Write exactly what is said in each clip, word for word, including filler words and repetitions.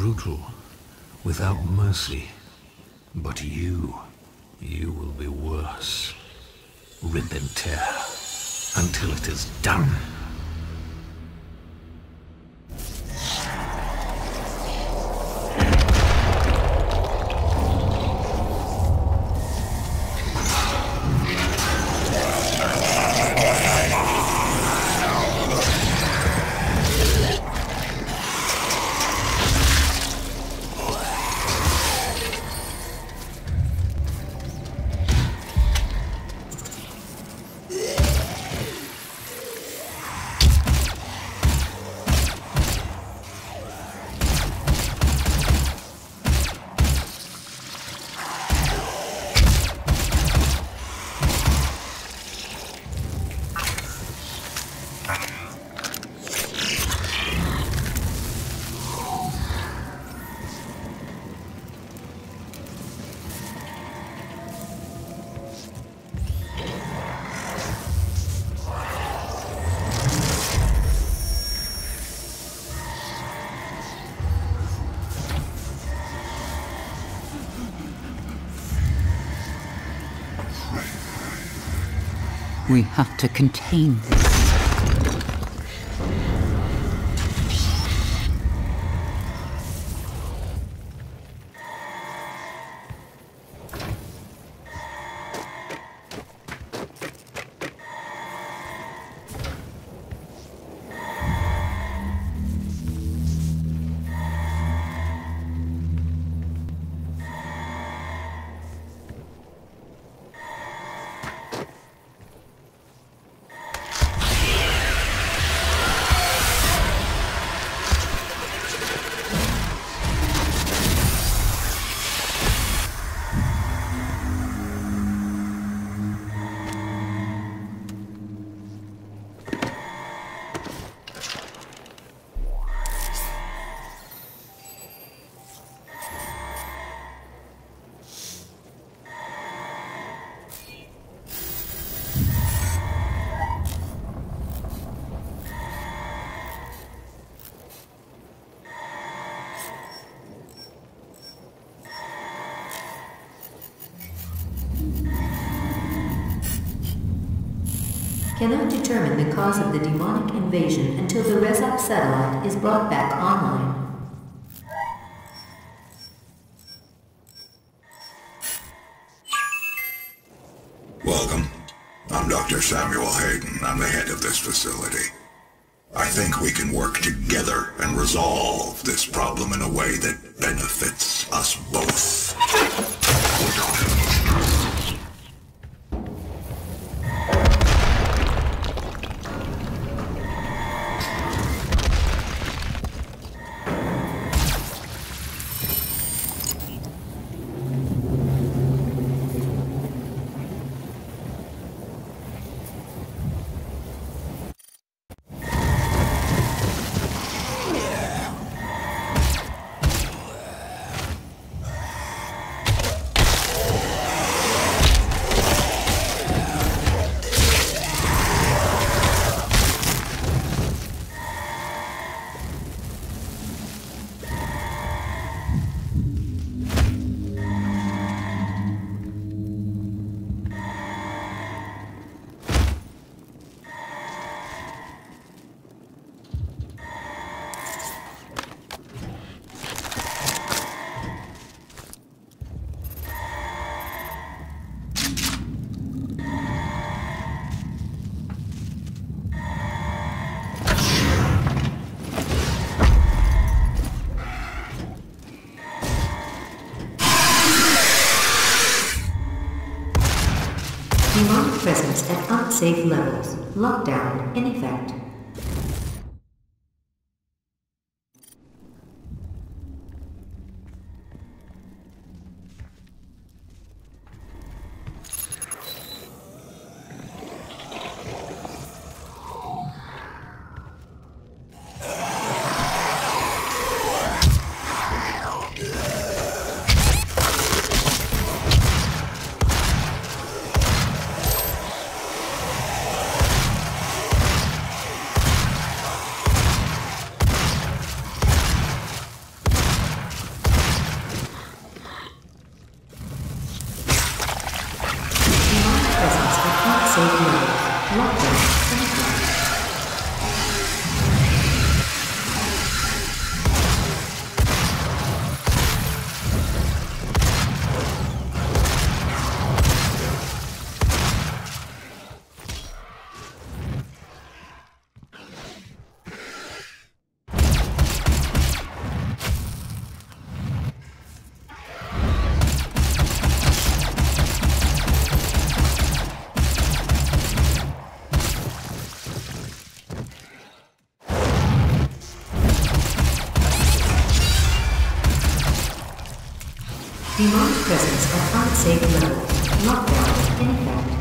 brutal, without mercy. But you, you will be worse. Rip and tear, until it is done. We have to contain this. Cannot determine the cause of the demonic invasion until the Rezak satellite is brought back online. Welcome. I'm Doctor Samuel Hayden. I'm the head of this facility. I think we can work together and resolve this problem in a way that benefits us both. Demonic presence at unsafe levels. Lockdown in effect. Unsafe levels. Lockdown in effect. Demonic presence at unsafe levels. Lockdown in effect.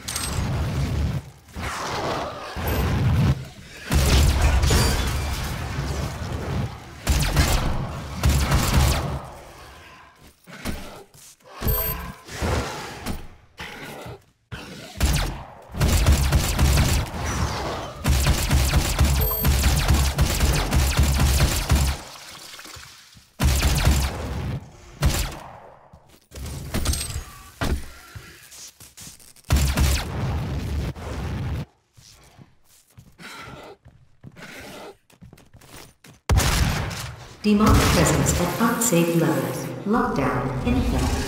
Demonic presence at unsafe levels. Lockdown in effect.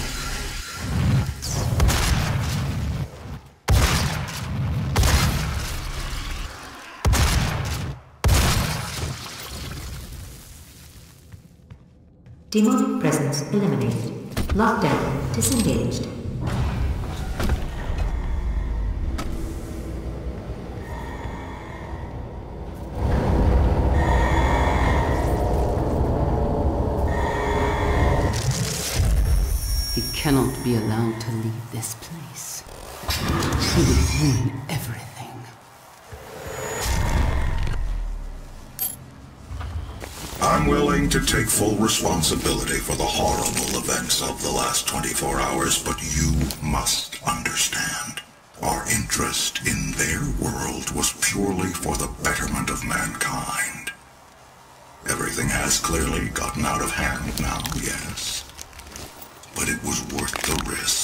Demonic presence eliminated. Lockdown disengaged. He cannot be allowed to leave this place. He would ruin everything. I'm willing to take full responsibility for the horrible events of the last twenty-four hours, but you must understand. Our interest in their world was purely for the betterment of mankind. Everything has clearly gotten out of hand now, yes. But it was worth the risk.